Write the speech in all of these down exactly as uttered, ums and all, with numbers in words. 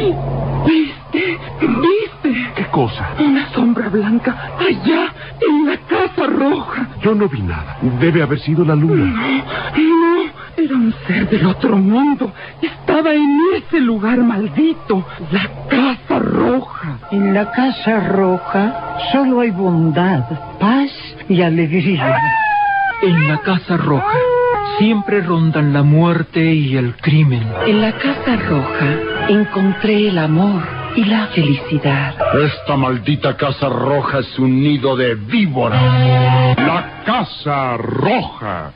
¿Viste? ¿Viste? ¿Qué cosa? Una sombra blanca allá en la Casa Roja. Yo no vi nada. Debe haber sido la luna. No, no. Era un ser del otro mundo. Estaba en ese lugar maldito. La Casa Roja. En la Casa Roja solo hay bondad, paz y alegría. En la Casa Roja siempre rondan la muerte y el crimen. En la Casa Roja encontré el amor y la felicidad. Esta maldita Casa Roja es un nido de víboras. La Casa Roja.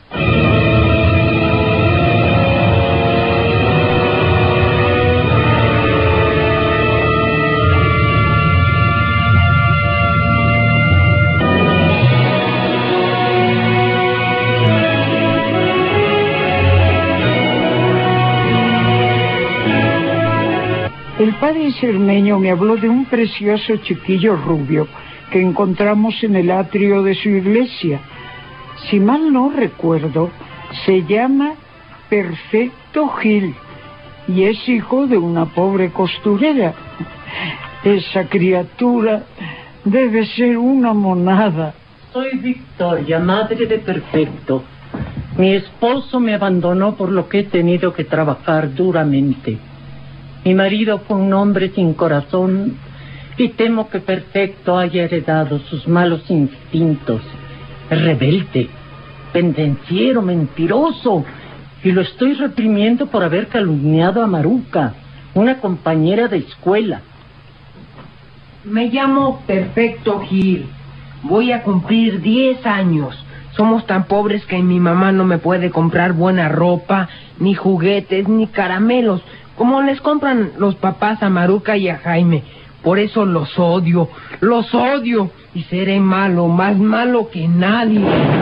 El padre Cermeño me habló de un precioso chiquillo rubio que encontramos en el atrio de su iglesia. Si mal no recuerdo, se llama Perfecto Gil y es hijo de una pobre costurera. Esa criatura debe ser una monada. Soy Victoria, madre de Perfecto. Mi esposo me abandonó por lo que he tenido que trabajar duramente. Mi marido fue un hombre sin corazón y temo que Perfecto haya heredado sus malos instintos. Es rebelde, pendenciero, mentiroso, y lo estoy reprimiendo por haber calumniado a Maruca, una compañera de escuela. Me llamo Perfecto Gil. Voy a cumplir diez años. Somos tan pobres que mi mamá no me puede comprar buena ropa, ni juguetes, ni caramelos, como les compran los papás a Maruca y a Jaime. Por eso los odio, los odio, y seré malo, más malo que nadie.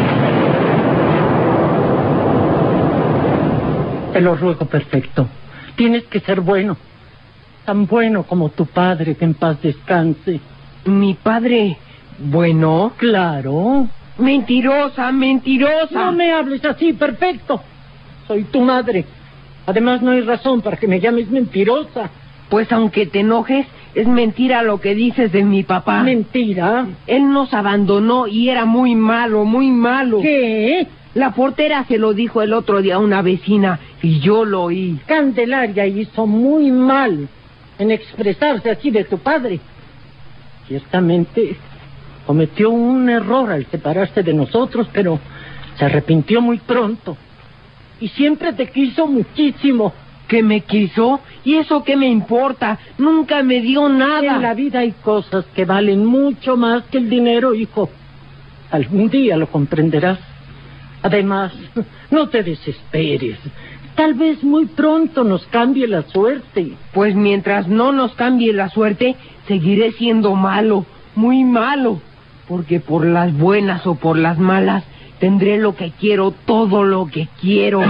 Te lo ruego, Perfecto. Tienes que ser bueno, tan bueno como tu padre, que en paz descanse. ¿Mi padre bueno? Claro. Mentirosa, mentirosa. No me hables así, Perfecto. Soy tu madre. Además, no hay razón para que me llames mentirosa. Pues aunque te enojes, es mentira lo que dices de mi papá. ¿Mentira? Él nos abandonó y era muy malo, muy malo. ¿Qué? La portera se lo dijo el otro día a una vecina y yo lo oí. Candelaria hizo muy mal en expresarse así de tu padre. Ciertamente cometió un error al separarse de nosotros, pero se arrepintió muy pronto. Y siempre te quiso muchísimo. ¿Que me quiso? ¿Y eso qué me importa? Nunca me dio nada. En la vida hay cosas que valen mucho más que el dinero, hijo. Algún día lo comprenderás. Además, no te desesperes. Tal vez muy pronto nos cambie la suerte. Pues mientras no nos cambie la suerte, seguiré siendo malo, muy malo. Porque por las buenas o por las malas, tendré lo que quiero, todo lo que quiero.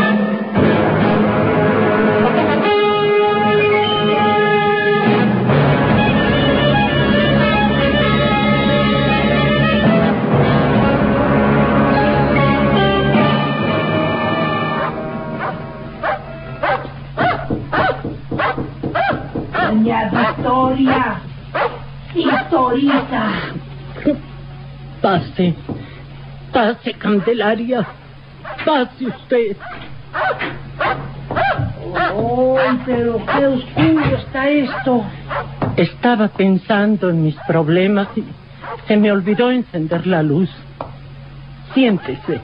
Doña Victoria, Victorita. Pase, pase, Candelaria, pase usted. ¡Oh, pero qué oscuro está esto! Estaba pensando en mis problemas y se me olvidó encender la luz. Siéntese.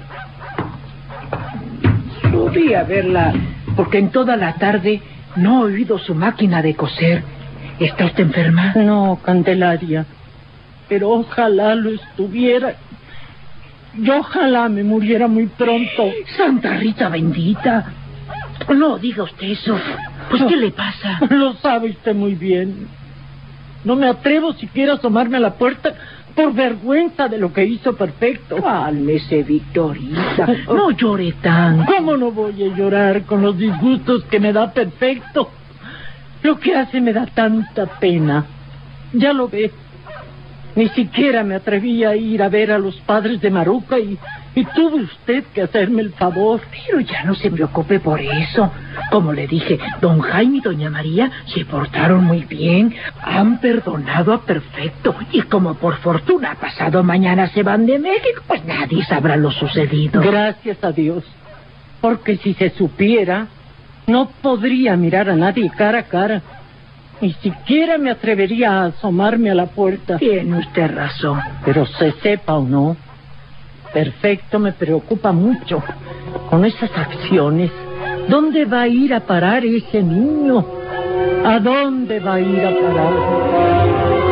Subí a verla, porque en toda la tarde no he oído su máquina de coser. ¿Está usted enferma? No, Candelaria, pero ojalá lo estuviera. Yo ojalá me muriera muy pronto. Santa Rita bendita. No diga usted eso. Pues, ¿qué le pasa? Lo sabe usted muy bien. No me atrevo siquiera a asomarme a la puerta por vergüenza de lo que hizo Perfecto. Cálmese, Victorita. No llore tanto. ¿Cómo no voy a llorar con los disgustos que me da Perfecto? Lo que hace me da tanta pena. Ya lo ve. Ni siquiera me atreví a ir a ver a los padres de Maruca y, y tuvo usted que hacerme el favor. Pero ya no se preocupe por eso. Como le dije, don Jaime y doña María se portaron muy bien. Han perdonado a Perfecto. Y como por fortuna pasado mañana se van de México, pues nadie sabrá lo sucedido. Gracias a Dios. Porque si se supiera, no podría mirar a nadie cara a cara. Ni siquiera me atrevería a asomarme a la puerta. Tiene usted razón. Pero se sepa o no, Perfecto me preocupa mucho. Con esas acciones, ¿dónde va a ir a parar ese niño? ¿A dónde va a ir a parar?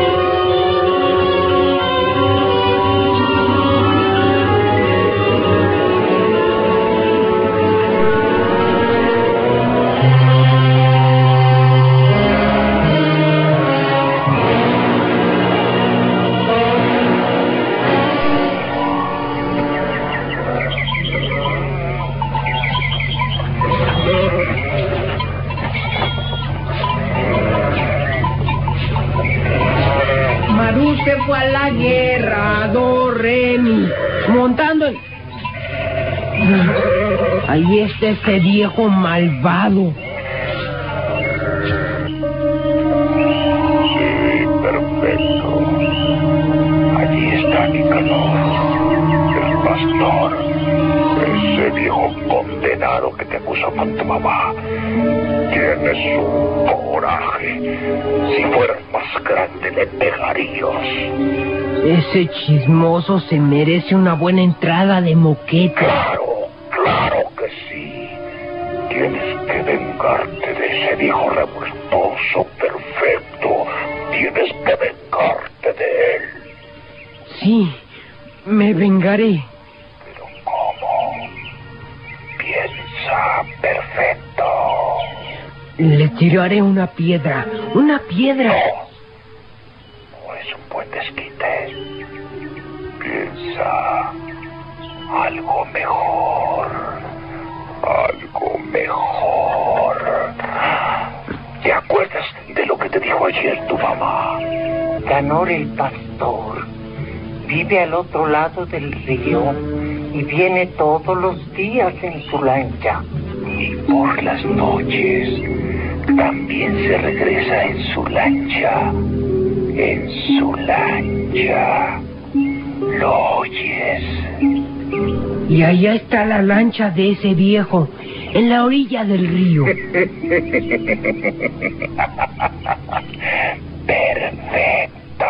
Se fue a la guerra, do re mi, montando el... Ahí está ese viejo malvado. Sí, perfecto. Allí está Nicanor, el pastor, ese viejo condenado que te acusó con tu mamá. Tienes un coraje. Si fueras más grande, le pegarías. Ese chismoso se merece una buena entrada de moqueta. Claro, claro que sí. Tienes que vengarte de ese viejo revoltoso perfecto. Tienes que vengarte de él. Sí, me vengaré. ¿Pero cómo? Piensa, perfecto. Le tiraré una piedra, una piedra. No. No es un buen desquite. Piensa algo mejor. Algo mejor. ¿Te acuerdas de lo que te dijo ayer tu mamá? Canor el pastor vive al otro lado del río y viene todos los días en su lancha. Y por las noches también se regresa en su lancha. En su lancha. ¿Lo oyes? Y allá está la lancha de ese viejo, en la orilla del río. Perfecto.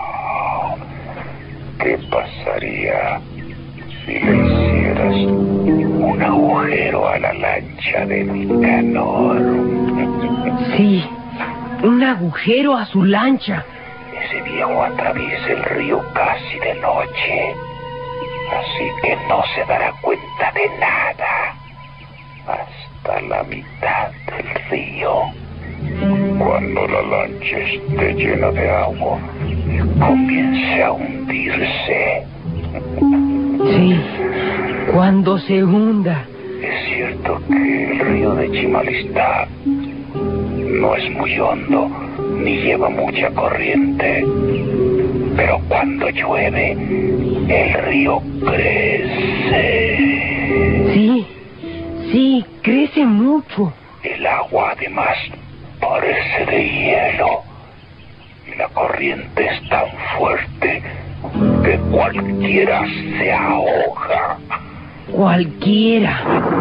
¿Qué pasaría si le hicieras un agujero a la lancha de Nicanor? Sí, un agujero a su lancha. Ese viejo atraviesa el río casi de noche, así que no se dará cuenta de nada hasta la mitad del río. Cuando la lancha esté llena de agua y comience a hundirse. Sí, cuando se hunda. Es cierto que el río de Chimalistá no es muy hondo ni lleva mucha corriente, pero cuando llueve el río crece. Sí, sí, crece mucho. El agua además parece de hielo y la corriente es tan fuerte que cualquiera se ahoga. Cualquiera.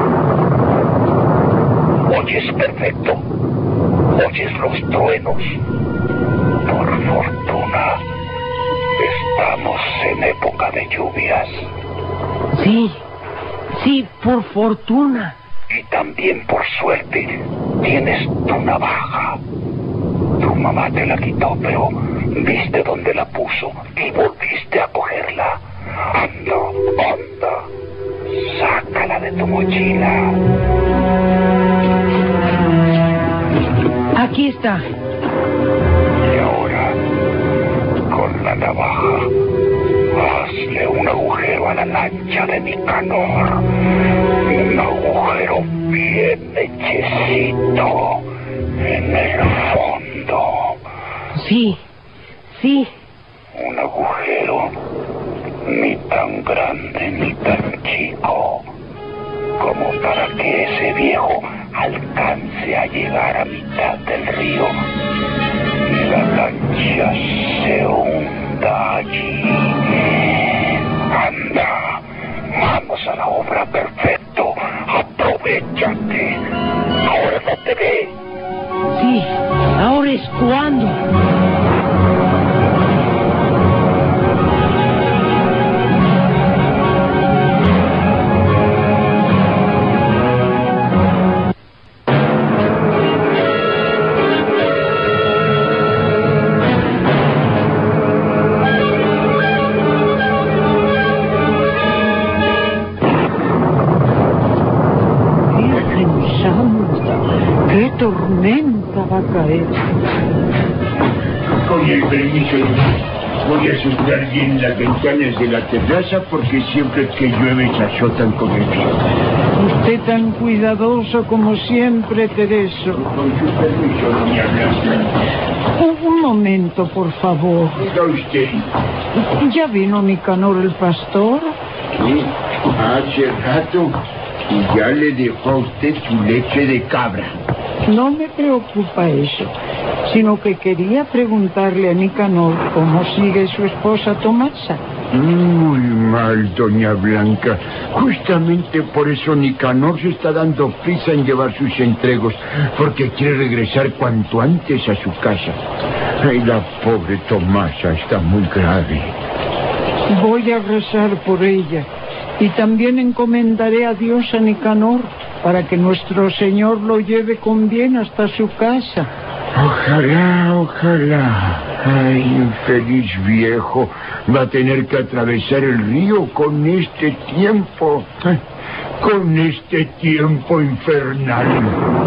¿Oyes, perfecto? ¿Oyes los truenos? Por fortuna, estamos en época de lluvias. Sí, sí, por fortuna. Y también por suerte, tienes tu navaja. Tu mamá te la quitó, pero viste dónde la puso y volviste a cogerla. Anda, anda, sácala de tu mochila. Aquí está. Y ahora, con la navaja, hazle un agujero a la lancha de Nicanor. Un agujero bien hechecito en el fondo. Sí, sí. Un agujero río y la lancha se hunda allí. Anda, manos a la obra, Perfecto. Aprovechate. Ahora no te ve. Sí, ahora es cuando. ¡Qué tormenta va a caer! Con el permiso, voy a asustar bien las ventanas de la terraza porque siempre que llueve se azotan con el viento. Usted tan cuidadoso como siempre, Tereso. Con su permiso, doña Blanca. Un, un momento, por favor. Diga usted. ¿Ya vino Nicanor el pastor? Sí, hace rato. Y ya le dejó a usted su leche de cabra. No me preocupa eso, sino que quería preguntarle a Nicanor cómo sigue su esposa Tomasa. Muy mal, doña Blanca. Justamente por eso Nicanor se está dando prisa en llevar sus entregos, porque quiere regresar cuanto antes a su casa. Ay, la pobre Tomasa está muy grave. Voy a rezar por ella. Y también encomendaré a Dios a Nicanor para que nuestro Señor lo lleve con bien hasta su casa. Ojalá, ojalá. Ay, infeliz viejo. Va a tener que atravesar el río con este tiempo. Con este tiempo infernal.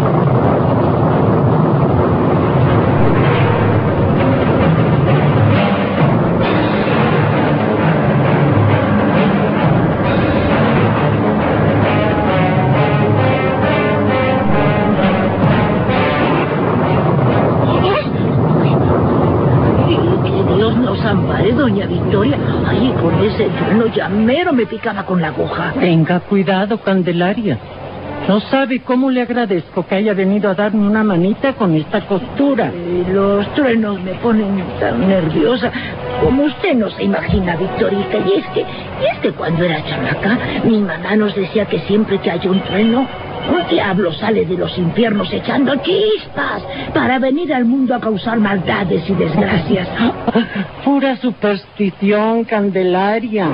Doña Victoria, ay, con ese trueno ya mero me picaba con la aguja. Tenga cuidado, Candelaria. No sabe cómo le agradezco que haya venido a darme una manita con esta costura. Eh, los truenos me ponen tan nerviosa como usted no se imagina, Victorita. Y es que, y es que cuando era chamaca, mi mamá nos decía que siempre que haya un trueno, un diablo sale de los infiernos echando chispas para venir al mundo a causar maldades y desgracias. Pura superstición, Candelaria.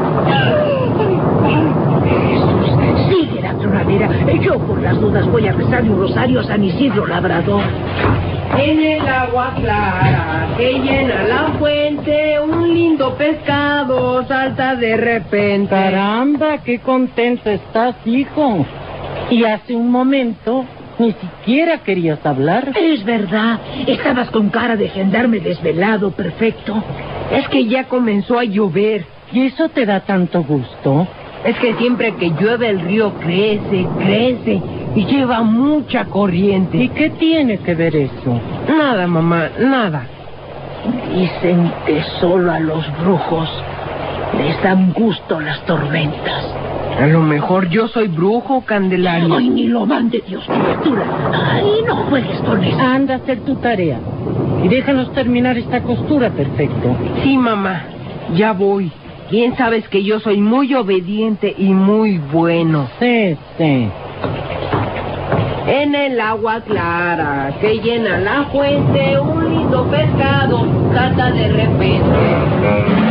Jesús, sigue la tronadera. Yo por las dudas voy a rezar un rosario a San Isidro Labrador. En el agua clara que llena la fuente, un lindo pescado salta de repente. Caramba, qué contento estás, hijo. Y hace un momento ni siquiera querías hablar. Es verdad, estabas con cara de gendarme desvelado, Perfecto. Es que ya comenzó a llover. ¿Y eso te da tanto gusto? Es que siempre que llueve el río crece, crece y lleva mucha corriente. ¿Y qué tiene que ver eso? Nada, mamá, nada. Dicen que solo a los brujos les dan gusto las tormentas. A lo mejor yo soy brujo, Candelaria. Ay, ni lo mande Dios, criatura. Ay, no juegues con eso. Anda a hacer tu tarea. Y déjanos terminar esta costura, Perfecto. Sí, mamá, ya voy. Bien sabes que yo soy muy obediente y muy bueno. Sí, sí. En el agua clara que llena la fuente, un lindo pescado salta de repente.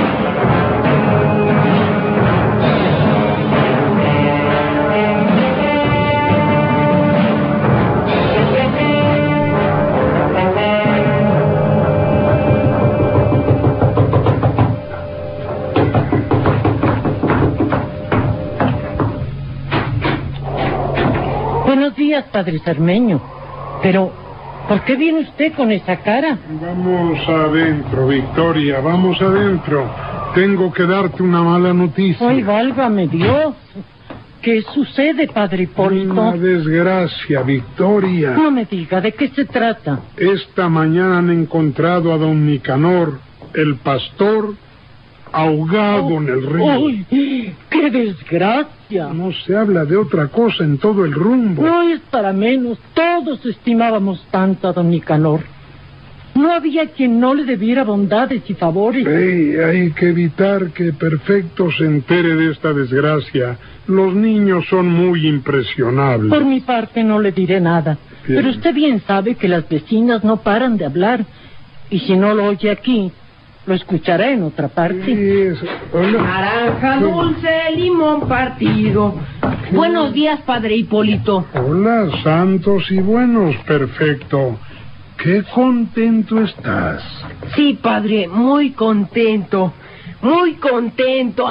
Buenos días, padre Cermeño. Pero, ¿por qué viene usted con esa cara? Vamos adentro, Victoria, vamos adentro. Tengo que darte una mala noticia. Ay, válgame Dios. ¿Qué sucede, padre Hipólito? Una desgracia, Victoria. No me diga, ¿de qué se trata? Esta mañana han encontrado a don Nicanor, el pastor, ahogado en el río. ¡Uy! ¡Qué desgracia! No se habla de otra cosa en todo el rumbo. No es para menos. Todos estimábamos tanto a don Nicanor. No había quien no le debiera bondades y favores. Hey, hay que evitar que Perfecto se entere de esta desgracia. Los niños son muy impresionables. Por mi parte no le diré nada. Bien. Pero usted bien sabe que las vecinas no paran de hablar. Y si no lo oye aquí, lo escuchará en otra parte. Sí, eso. Hola. Naranja dulce, limón partido. Buenos días, padre Hipólito. Hola, santos y buenos, Perfecto. ¡Qué contento estás! Sí, padre, muy contento. Muy contento.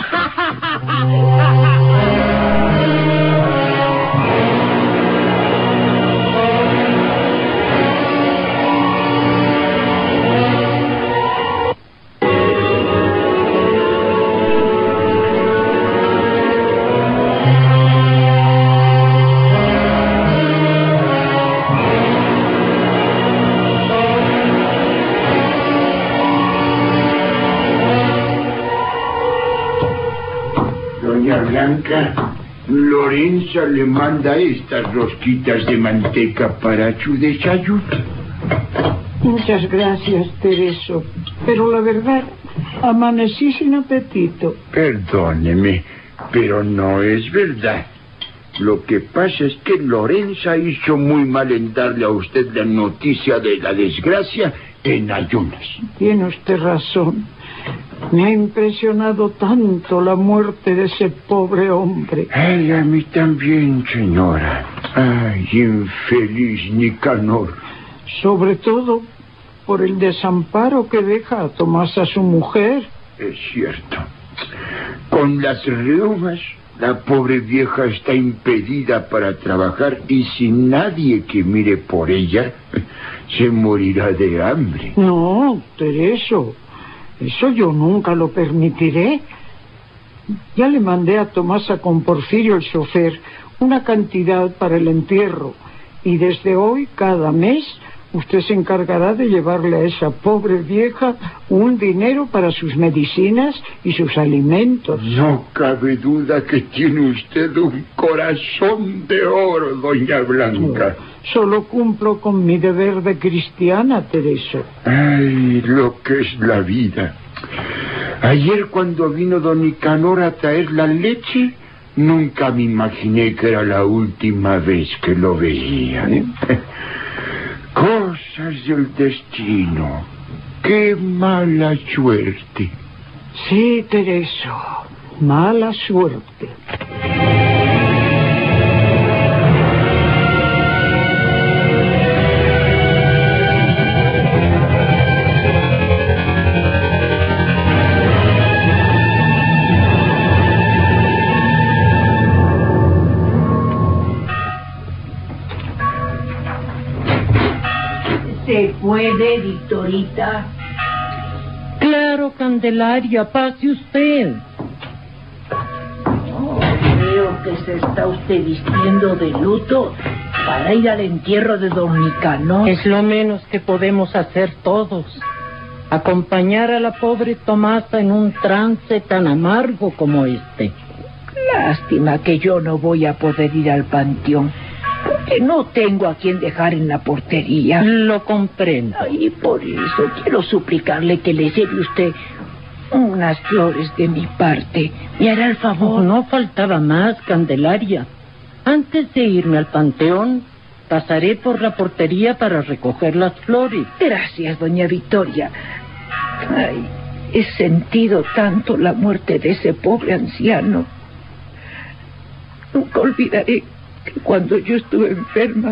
Blanca, Lorenza le manda estas rosquitas de manteca para su desayuno. Muchas gracias, Tereso. Pero la verdad, amanecí sin apetito. Perdóneme, pero no es verdad. Lo que pasa es que Lorenza hizo muy mal en darle a usted la noticia de la desgracia en ayunas. Tiene usted razón. Me ha impresionado tanto la muerte de ese pobre hombre. Ay, a mí también, señora. Ay, infeliz Nicanor. Sobre todo por el desamparo que deja a Tomasa, su mujer. Es cierto. Con las reumas, la pobre vieja está impedida para trabajar y sin nadie que mire por ella, se morirá de hambre. No, Tereso. Eso yo nunca lo permitiré. Ya le mandé a Tomasa con Porfirio, el chofer, una cantidad para el entierro. Y desde hoy, cada mes, usted se encargará de llevarle a esa pobre vieja un dinero para sus medicinas y sus alimentos. No cabe duda que tiene usted un corazón de oro, doña Blanca. Solo cumplo con mi deber de cristiana, Teresa. Ay, lo que es la vida. Ayer cuando vino don Nicanor a traer la leche, nunca me imaginé que era la última vez que lo veía. ¿eh? Cosas del destino. Qué mala suerte. Sí, Teresa, mala suerte. ¿Se puede, Victorita? Claro, Candelaria, pase usted. Oh, creo que se está usted vistiendo de luto para ir al entierro de don Nicanor. Es lo menos que podemos hacer todos. Acompañar a la pobre Tomasa en un trance tan amargo como este. Lástima que yo no voy a poder ir al panteón, porque no tengo a quien dejar en la portería. Lo comprendo. Y por eso quiero suplicarle que le lleve usted unas flores de mi parte. ¿Me hará el favor? No faltaba más, Candelaria. Antes de irme al panteón, pasaré por la portería para recoger las flores. Gracias, doña Victoria. Ay, he sentido tanto la muerte de ese pobre anciano. Nunca olvidaré que cuando yo estuve enferma,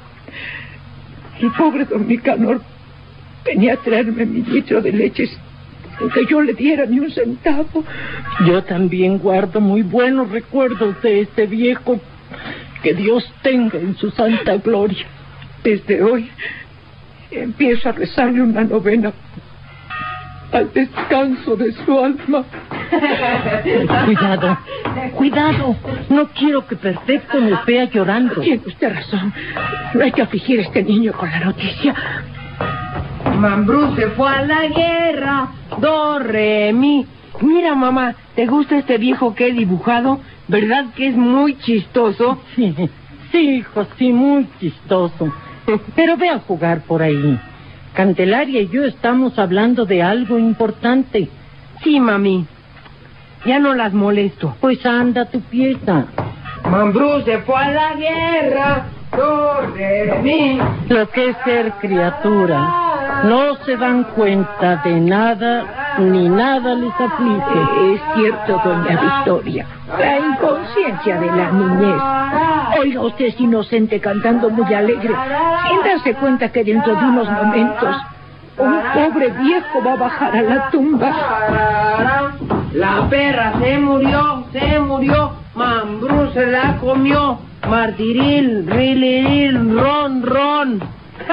el pobre don Nicanor venía a traerme mi litro de leche sin que yo le diera ni un centavo. Yo también guardo muy buenos recuerdos de este viejo. Que Dios tenga en su santa gloria. Desde hoy empiezo a rezarle una novena al descanso de su alma. Cuidado, cuidado. No quiero que Perfecto me vea llorando. Tiene usted razón. No hay que afligir a este niño con la noticia. Mambrú se fue a la guerra, do, re, mi. Mira, mamá, ¿te gusta este viejo que he dibujado? ¿Verdad que es muy chistoso? Sí, sí, hijo, sí, muy chistoso. Pero ve a jugar por ahí. Candelaria y yo estamos hablando de algo importante. Sí, mami. Ya no las molesto. Pues anda tu pieza. Mambrú se fue a la guerra. Corre mí. Lo que es ser criatura. No se dan cuenta de nada, ni nada les aflige. Es cierto, doña Victoria. La inconsciencia de la niñez. Oiga usted es inocente cantando muy alegre, sin darse cuenta que dentro de unos momentos un pobre viejo va a bajar a la tumba. La perra se murió, se murió. Mambrú se la comió. Martiril, riliril, ron, ron.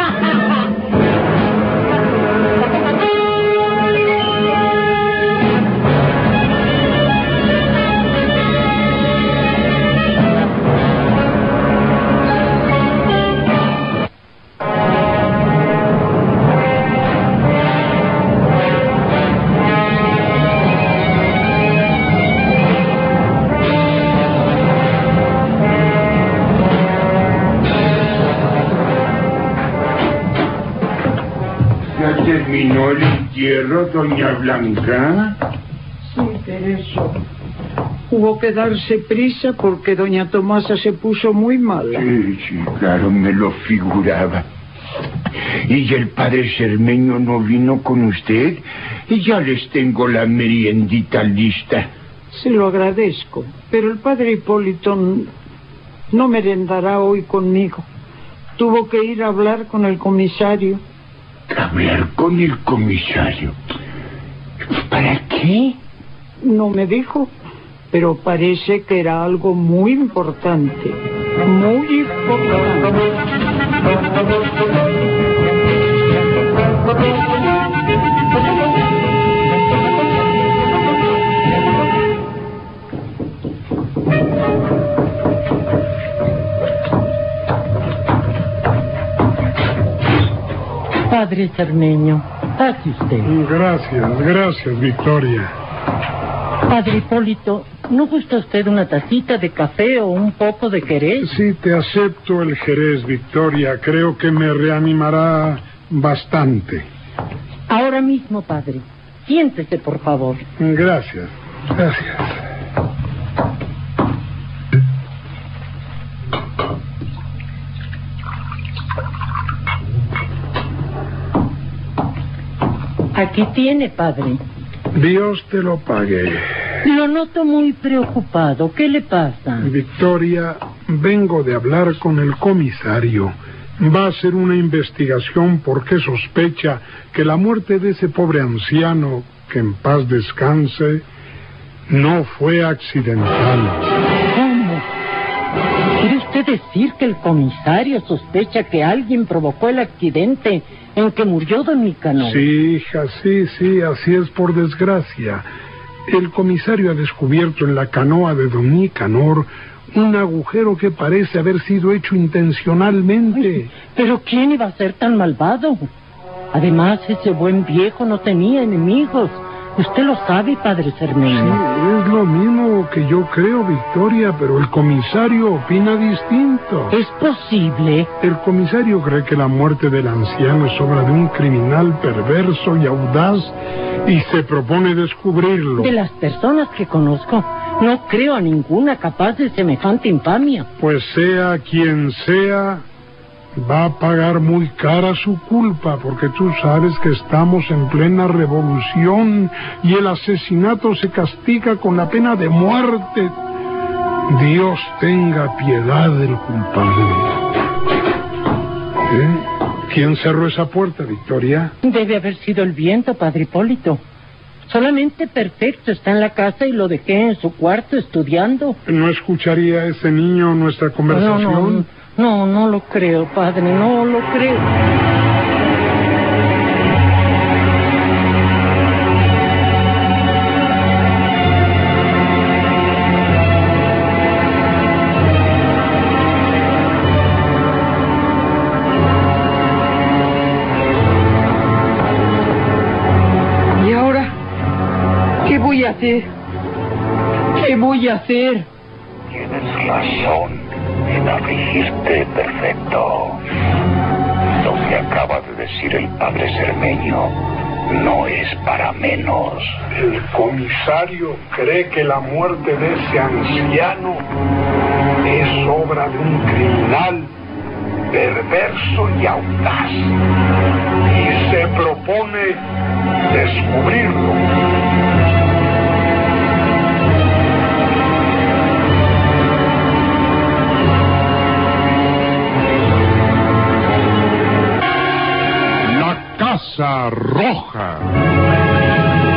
¿Terminó el entierro, doña Blanca? Sí, Tereso. Hubo que darse prisa porque doña Tomasa se puso muy mala. Sí, sí, claro, me lo figuraba. ¿Y el padre Cermeño no vino con usted? Y ya les tengo la meriendita lista. Se lo agradezco, pero el padre Hipólito no merendará hoy conmigo. Tuvo que ir a hablar con el comisario. ¿Hablar con el comisario? ¿Para qué? No me dijo, pero parece que era algo muy importante. Muy importante. Padre Cermeño, pase usted. Gracias, gracias, Victoria. Padre Hipólito, ¿no gusta usted una tacita de café o un poco de jerez? Sí, te acepto el jerez, Victoria. Creo que me reanimará bastante. Ahora mismo, padre. Siéntese, por favor. Gracias, gracias. Aquí tiene, padre. Dios te lo pague. Lo noto muy preocupado. ¿Qué le pasa? Victoria, vengo de hablar con el comisario. Va a hacer una investigación porque sospecha que la muerte de ese pobre anciano, que en paz descanse, no fue accidental. ¿Cómo? ¿Quiere usted decir que el comisario sospecha que alguien provocó el accidente en que murió don Nicanor? Sí, hija, sí, sí, así es por desgracia. El comisario ha descubierto en la canoa de don Nicanor un agujero que parece haber sido hecho intencionalmente. Ay, ¿pero quién iba a ser tan malvado? Además, ese buen viejo no tenía enemigos. Usted lo sabe, padre Cermeño. Sí, es lo mismo que yo creo, Victoria, pero el comisario opina distinto. ¿Es posible? El comisario cree que la muerte del anciano es obra de un criminal perverso y audaz y se propone descubrirlo. De las personas que conozco, no creo a ninguna capaz de semejante infamia. Pues sea quien sea, va a pagar muy cara su culpa, porque tú sabes que estamos en plena revolución y el asesinato se castiga con la pena de muerte. Dios tenga piedad del culpable. ¿Eh? ¿Quién cerró esa puerta, Victoria? Debe haber sido el viento, padre Hipólito. Solamente Perfecto está en la casa y lo dejé en su cuarto estudiando. ¿No escucharía ese niño nuestra conversación? No, no, no, no lo creo, padre, no lo creo. hacer? ¿Qué voy a hacer? Tienes razón en afligirte, Perfecto. Lo que acaba de decir el padre Cermeño no es para menos. El comisario cree que la muerte de ese anciano es obra de un criminal perverso y audaz, y se propone descubrirlo. La Casa Roja.